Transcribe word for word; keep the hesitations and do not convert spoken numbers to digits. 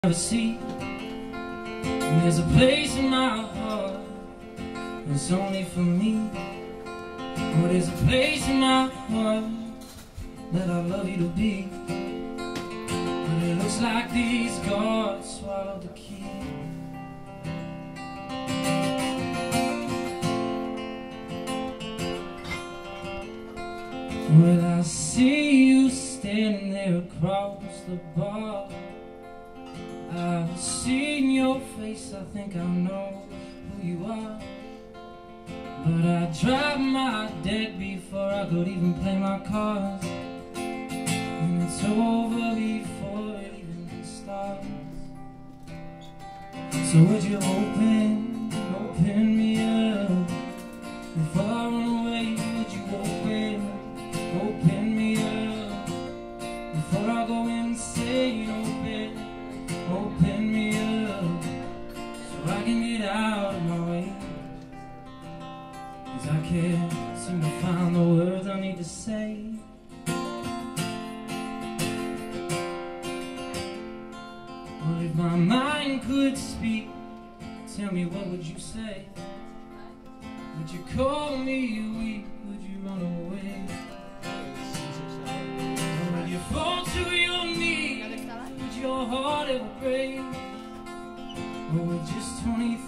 Have a seat, and there's a place in my heart that's only for me. Oh, there's a place in my heart that I'd love you to be, but it looks like these gods swallowed the key. Well, I see you standing there across the bar. I've seen your face, I think I know who you are. But I drive my deck before I could even play my cards, and it's over before it even starts. So would you open, open me up? Before I run away, would you open, open me up? Before I go insane, open, open me up, so I can get out of my way. Cause I can't seem to find the words I need to say. Well, if my mind could speak, tell me, what would you say? Would you call me weak? Would you run away? Or would you fall to your knees? Would your heart ever break? Or with just twenty